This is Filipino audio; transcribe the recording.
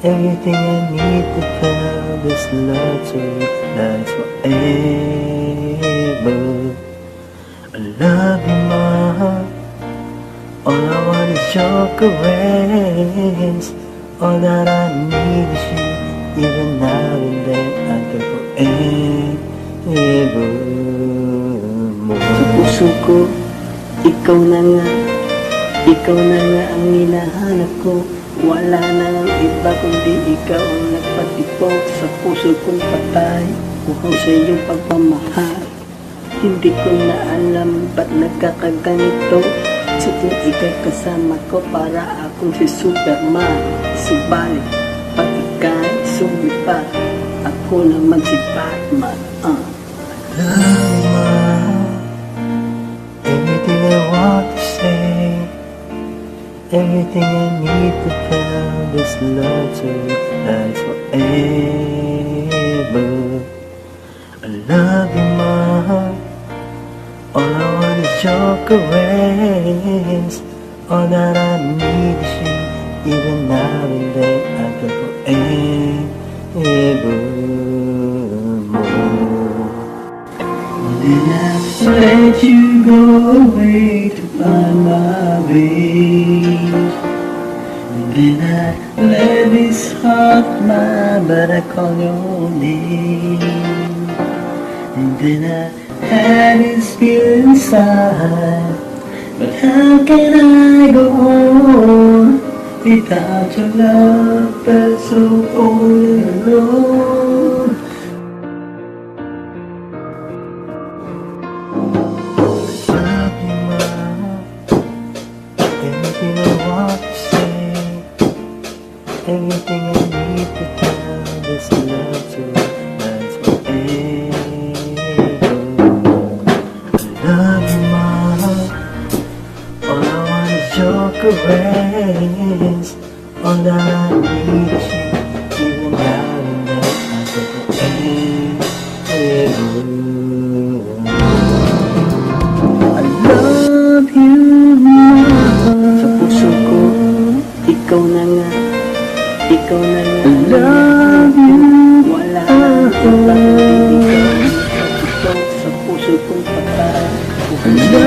Everything I need to tell this love to last forever. I love you, ma. All I want is your caress. All that I need is you. Even now and then I can forever more. Sa puso ko, ikaw na nga. Ikaw na nga ang hinahanap ko. Wala na ang iba kundi ikaw ang nagpatipok sa puso kong patay. Mukhang sa iyong pagmamahal. Hindi ko na alam ba't nagkakaganito. Sa tuwing ika'y kasama ko para akong si Superman. Subalit, pag ika'y sumipa, ako naman si Batman. Everything I want to say, everything I need to tell this love to last forever. I love you, ma. All I want is your caress. All that I need is you. Even now and then I can forever more. Then I let you go away to find my way. And then I let this heart mine, but I call your name. And then I had this feeling inside, but how can I go on without your love? Felt so all alone. Love you, ma. Everything I want to say, everything I need to tell this love to last forever. Love you, ma. All I want is your caress. All that I need is you. Even now and then I can forever. I love you, ma. Sa puso ko, ikaw na nga. Ikaw na nga. I love you. Wala na ikaw. Sa puso kong patay.